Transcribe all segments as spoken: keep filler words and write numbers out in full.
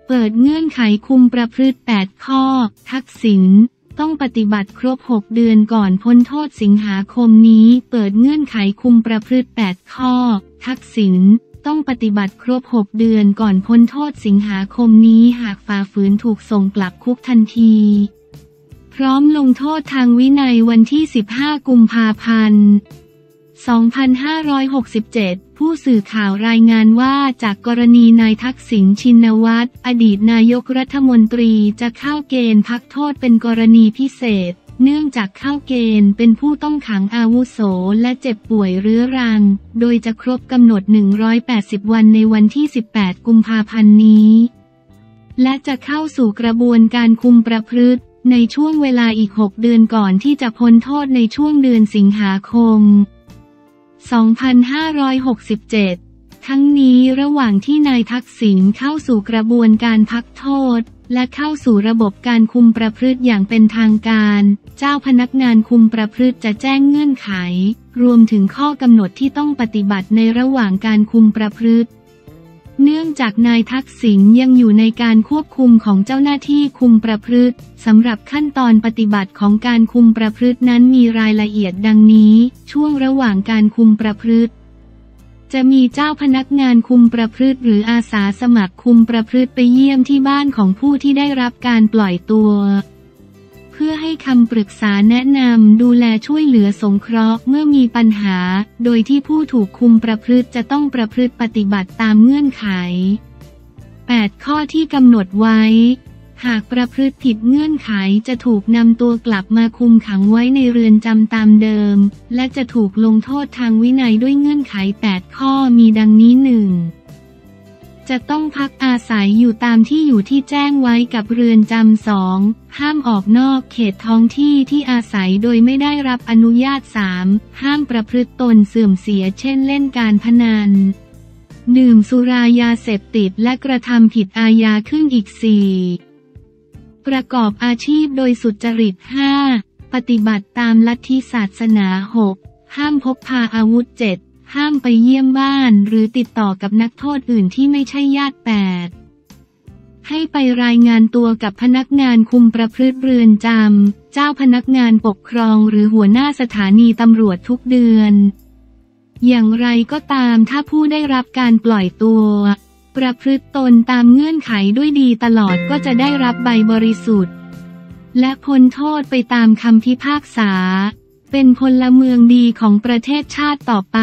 เปิดเงื่อนไขคุมประพฤติแปดข้อทักษิณต้องปฏิบัติครบหกเดือนก่อนพ้นโทษสิงหาคมนี้เปิดเงื่อนไขคุมประพฤติแปดข้อทักษิณต้องปฏิบัติครบหกเดือนก่อนพ้นโทษสิงหาคมนี้หากฝ่าฝืนถูกส่งกลับคุกทันทีพร้อมลงโทษทางวินัยวันที่สิบห้ากุมภาพันธ์สองพันห้าร้อยหกสิบเจ็ด ผู้สื่อข่าวรายงานว่าจากกรณีนายทักษิณชินวัตรอดีตนายกรัฐมนตรีจะเข้าเกณฑ์พักโทษเป็นกรณีพิเศษเนื่องจากเข้าเกณฑ์เป็นผู้ต้องขังอาวุโสและเจ็บป่วยเรื้อรังโดยจะครบกำหนดหนึ่งร้อยแปดสิบวันในวันที่สิบแปดกุมภาพันธ์นี้และจะเข้าสู่กระบวนการคุมประพฤติในช่วงเวลาอีกหกเดือนก่อนที่จะพ้นโทษในช่วงเดือนสิงหาคมสองพันห้าร้อยหกสิบเจ็ด ทั้งนี้ระหว่างที่นายทักษิณเข้าสู่กระบวนการพักโทษและเข้าสู่ระบบการคุมประพฤติอย่างเป็นทางการเจ้าพนักงานคุมประพฤติจะแจ้งเงื่อนไขรวมถึงข้อกำหนดที่ต้องปฏิบัติในระหว่างการคุมประพฤติเนื่องจากนายทักษิณยังอยู่ในการควบคุมของเจ้าหน้าที่คุมประพฤติสำหรับขั้นตอนปฏิบัติของการคุมประพฤตินั้นมีรายละเอียดดังนี้ช่วงระหว่างการคุมประพฤติจะมีเจ้าพนักงานคุมประพฤติหรืออาสาสมัครคุมประพฤติไปเยี่ยมที่บ้านของผู้ที่ได้รับการปล่อยตัวเพื่อให้คำปรึกษาแนะนำดูแลช่วยเหลือสงเคราะห์เมื่อมีปัญหาโดยที่ผู้ถูกคุมประพฤติจะต้องประพฤติปฏิบัติตามเงื่อนไขแปดข้อที่กำหนดไว้หากประพฤติผิดเงื่อนไขจะถูกนำตัวกลับมาคุมขังไว้ในเรือนจำตามเดิมและจะถูกลงโทษทางวินัยด้วยเงื่อนไขแปดข้อมีดังนี้ หนึ่ง จะต้องพักอาศัยอยู่ตามที่อยู่ที่แจ้งไว้กับเรือนจำ สอง ห้ามออกนอกเขตท้องที่ที่อาศัยโดยไม่ได้รับอนุญาต สาม ห้ามประพฤติตนเสื่อมเสียเช่นเล่นการพนันดื่มสุรายาเสพติดและกระทำผิดอาญาขึ้นอีก สี่ประกอบอาชีพโดยสุจริต ห้า ปฏิบัติตามลัทธิศาสนา หก ห้ามพกพาอาวุธ เจ็ด ห้ามไปเยี่ยมบ้านหรือติดต่อกับนักโทษอื่นที่ไม่ใช่ญาติ แปด ให้ไปรายงานตัวกับพนักงานคุมประพฤติเรือนจำเจ้าพนักงานปกครองหรือหัวหน้าสถานีตำรวจทุกเดือนอย่างไรก็ตามถ้าผู้ได้รับการปล่อยตัวประพฤติตนตามเงื่อนไขด้วยดีตลอดก็จะได้รับใบบริสุทธิ์และพ้นโทษไปตามคำพิพากษาเป็นพลเมืองดีของประเทศชาติต่อไป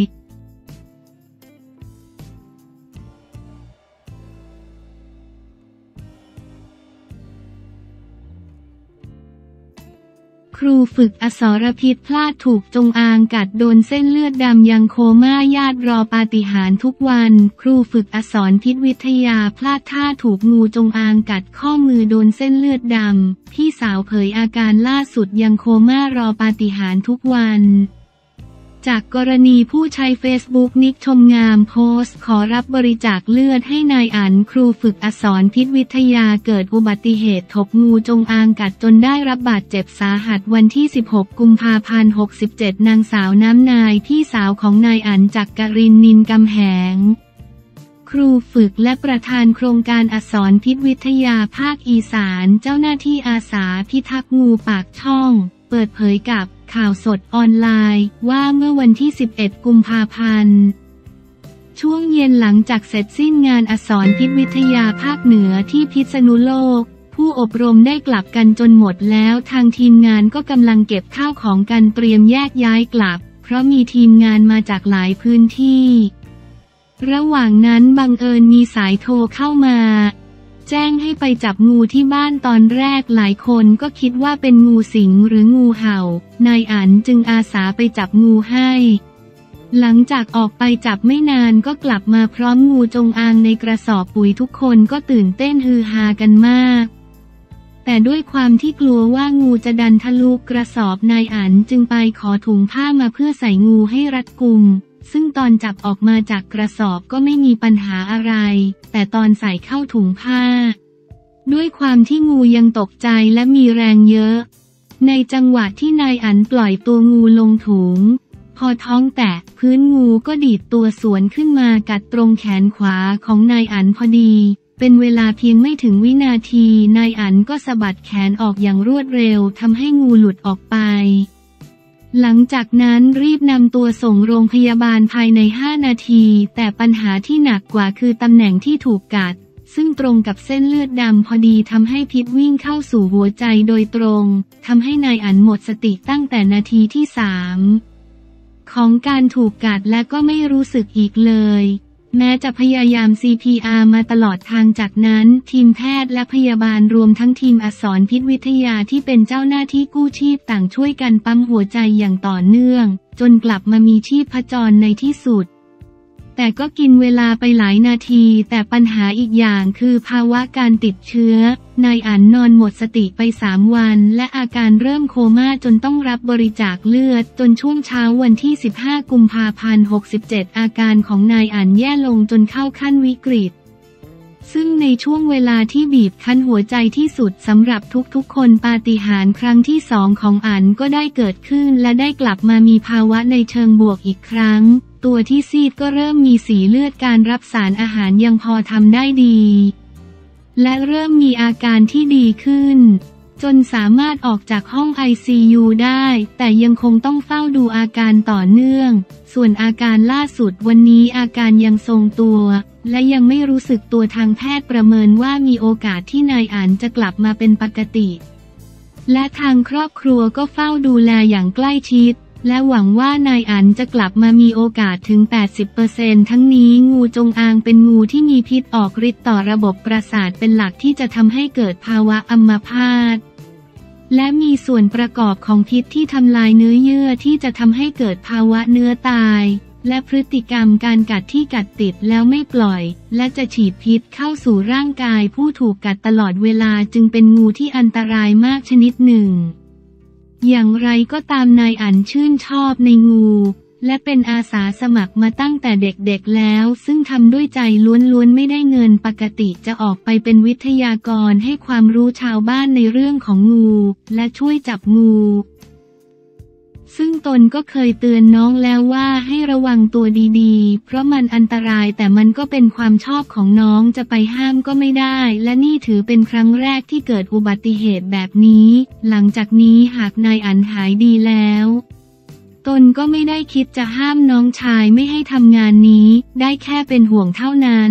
ครูฝึกอสรพิษพลาดถูกจงอางกัดโดนเส้นเลือดดำยังโคม่าญาติรอปาฏิหาริย์ทุกวันครูฝึกอสรพิษวิทยาพลาดท่าถูกงูจงอางกัดข้อมือโดนเส้นเลือดดำพี่สาวเผยอาการล่าสุดยังโคม่ารอปาฏิหาริย์ทุกวันจากกรณีผู้ใช้เฟซบุ๊กนิกชมงามโพสต์ขอรับบริจาคเลือดให้นายอั๋นครูฝึกอสรพิษวิทยาเกิดอุบัติเหตุถกงูจงอางกัดจนได้รับบาดเจ็บสาหัสวันที่สิบหกกุมภาพันธ์หกสิบเจ็ดนางสาวน้ำนายพี่สาวของนายอั๋นจักรินทร์นินกำแหงครูฝึกและประธานโครงการอสรพิษวิทยาภาคอีสานเจ้าหน้าที่อาสาพิทักษ์งูปากช่องเปิดเผยกับข่าวสดออนไลน์ว่าเมื่อวันที่สิบเอ็ดกุมภาพันธ์ช่วงเย็นหลังจากเสร็จสิ้นงานอสรพิษวิทยาภาคเหนือที่พิษณุโลกผู้อบรมได้กลับกันจนหมดแล้วทางทีมงานก็กำลังเก็บข้าวของกันเตรียมแยกย้ายกลับเพราะมีทีมงานมาจากหลายพื้นที่ระหว่างนั้นบังเอิญมีสายโทรเข้ามาแจ้งให้ไปจับงูที่บ้านตอนแรกหลายคนก็คิดว่าเป็นงูสิงหรืองูเห่านายอั๋นจึงอาสาไปจับงูให้หลังจากออกไปจับไม่นานก็กลับมาพร้อมงูจงอางในกระสอบปุ๋ยทุกคนก็ตื่นเต้นฮือฮากันมากแต่ด้วยความที่กลัวว่างูจะดันทะลุกระสอบนายอั๋นจึงไปขอถุงผ้ามาเพื่อใส่งูให้รัดกุมซึ่งตอนจับออกมาจากกระสอบก็ไม่มีปัญหาอะไรแต่ตอนใส่เข้าถุงผ้าด้วยความที่งูยังตกใจและมีแรงเยอะในจังหวะที่นายอั๋นปล่อยตัวงูลงถุงพอท้องแตะพื้นงูก็ดีดตัวสวนขึ้นมากัดตรงแขนขวาของนายอั๋นพอดีเป็นเวลาเพียงไม่ถึงวินาทีนายอั๋นก็สะบัดแขนออกอย่างรวดเร็วทำให้งูหลุดออกไปหลังจากนั้นรีบนำตัวส่งโรงพยาบาลภายในห้านาทีแต่ปัญหาที่หนักกว่าคือตำแหน่งที่ถูกกัดซึ่งตรงกับเส้นเลือดดำพอดีทำให้พิษวิ่งเข้าสู่หัวใจโดยตรงทำให้นายอั๋นหมดสติตั้งแต่นาทีที่สามของการถูกกัดและก็ไม่รู้สึกอีกเลยแม้จะพยายาม ซี พี อาร์ มาตลอดทางจากนั้นทีมแพทย์และพยาบาลรวมทั้งทีมอักษรพิษวิทยาที่เป็นเจ้าหน้าที่กู้ชีพต่างช่วยกันปั๊มหัวใจอย่างต่อเนื่องจนกลับมามีชีพจรในที่สุดแต่ก็กินเวลาไปหลายนาทีแต่ปัญหาอีกอย่างคือภาวะการติดเชื้อนายอั๋นนอนหมดสติไปสามวันและอาการเริ่มโคม่าจนต้องรับบริจาคเลือดจนช่วงเช้าวันที่สิบห้ากุมภาพันธ์หกสิบเจ็ดอาการของนายอั๋นแย่ลงจนเข้าขั้นวิกฤตซึ่งในช่วงเวลาที่บีบคั้นหัวใจที่สุดสำหรับทุกๆคนปาฏิหาริย์ครั้งที่สองของอั๋นก็ได้เกิดขึ้นและได้กลับมามีภาวะในเชิงบวกอีกครั้งตัวที่ซีดก็เริ่มมีสีเลือดการรับสารอาหารยังพอทำได้ดีและเริ่มมีอาการที่ดีขึ้นจนสามารถออกจากห้อง ไอ ซี ยู ได้แต่ยังคงต้องเฝ้าดูอาการต่อเนื่องส่วนอาการล่าสุดวันนี้อาการยังทรงตัวและยังไม่รู้สึกตัวทางแพทย์ประเมินว่ามีโอกาสที่นายอั๋นจะกลับมาเป็นปกติและทางครอบครัวก็เฝ้าดูแลอย่างใกล้ชิดและหวังว่านายอั๋นจะกลับมามีโอกาสถึง แปดสิบเปอร์เซ็นต์ ทั้งนี้งูจงอางเป็นงูที่มีพิษออกฤทธิ์ต่อระบบประสาทเป็นหลักที่จะทำให้เกิดภาวะอัมพาตและมีส่วนประกอบของพิษที่ทำลายเนื้อเยื่อที่จะทำให้เกิดภาวะเนื้อตายและพฤติกรรมการกัดที่กัดติดแล้วไม่ปล่อยและจะฉีดพิษเข้าสู่ร่างกายผู้ถูกกัดตลอดเวลาจึงเป็นงูที่อันตรายมากชนิดหนึ่งอย่างไรก็ตามนายอั๋นชื่นชอบในงูและเป็นอาสาสมัครมาตั้งแต่เด็กๆแล้วซึ่งทำด้วยใจล้วนๆไม่ได้เงินปกติจะออกไปเป็นวิทยากรให้ความรู้ชาวบ้านในเรื่องของงูและช่วยจับงูซึ่งตนก็เคยเตือนน้องแล้วว่าให้ระวังตัวดีๆเพราะมันอันตรายแต่มันก็เป็นความชอบของน้องจะไปห้ามก็ไม่ได้และนี่ถือเป็นครั้งแรกที่เกิดอุบัติเหตุแบบนี้หลังจากนี้หากนายอั๋นหายดีแล้วตนก็ไม่ได้คิดจะห้ามน้องชายไม่ให้ทำงานนี้ได้แค่เป็นห่วงเท่านั้น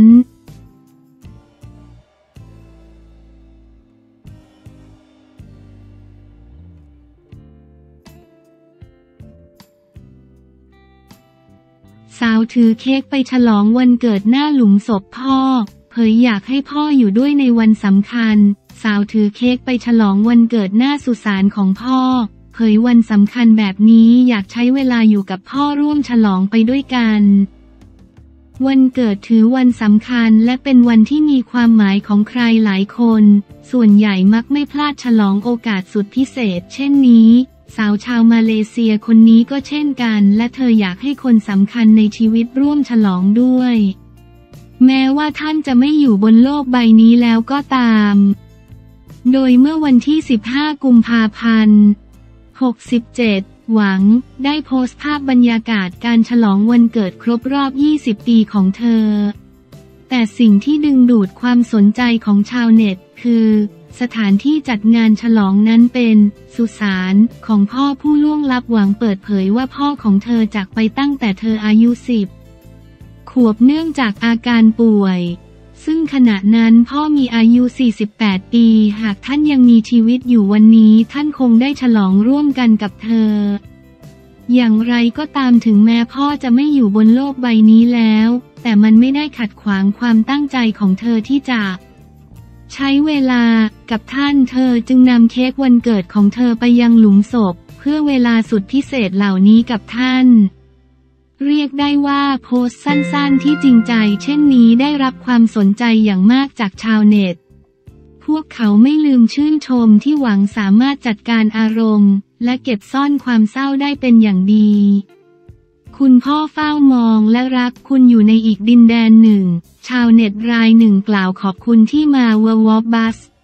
สาวถือเค้กไปฉลองวันเกิดหน้าหลุมศพพ่อเผยอยากให้พ่ออยู่ด้วยในวันสำคัญสาวถือเค้กไปฉลองวันเกิดหน้าสุสานของพ่อเผยวันสำคัญแบบนี้อยากใช้เวลาอยู่กับพ่อร่วมฉลองไปด้วยกันวันเกิดถือวันสำคัญและเป็นวันที่มีความหมายของใครหลายคนส่วนใหญ่มักไม่พลาดฉลองโอกาสสุดพิเศษเช่นนี้สาวชาวมาเลเซียคนนี้ก็เช่นกันและเธออยากให้คนสำคัญในชีวิตร่วมฉลองด้วยแม้ว่าท่านจะไม่อยู่บนโลกใบนี้แล้วก็ตามโดยเมื่อวันที่สิบห้ากุมภาพันธ์หกสิบเจ็ดหวังได้โพสต์ภาพบรรยากาศการฉลองวันเกิดครบรอบยี่สิบปีของเธอแต่สิ่งที่ดึงดูดความสนใจของชาวเน็ตคือสถานที่จัดงานฉลองนั้นเป็นสุสานของพ่อผู้ล่วงลับหวังเปิดเผยว่าพ่อของเธอจากไปตั้งแต่เธออายุสิบขวบเนื่องจากอาการป่วยซึ่งขณะนั้นพ่อมีอายุสี่สิบแปดปีหากท่านยังมีชีวิตอยู่วันนี้ท่านคงได้ฉลองร่วมกันกับเธออย่างไรก็ตามถึงแม้พ่อจะไม่อยู่บนโลกใบนี้แล้วแต่มันไม่ได้ขัดขวางความตั้งใจของเธอที่จะใช้เวลากับท่านเธอจึงนำเค้กวันเกิดของเธอไปยังหลุมศพเพื่อเวลาสุดพิเศษเหล่านี้กับท่านเรียกได้ว่าโพสต์สั้นๆที่จริงใจเช่นนี้ได้รับความสนใจอย่างมากจากชาวเน็ตพวกเขาไม่ลืมชื่นชมที่หวังสามารถจัดการอารมณ์และเก็บซ่อนความเศร้าได้เป็นอย่างดีคุณพ่อเฝ้ามองและรักคุณอยู่ในอีกดินแดนหนึ่งชาวเน็ตรายหนึ่งกล่าวขอบคุณที่มา World of Buzz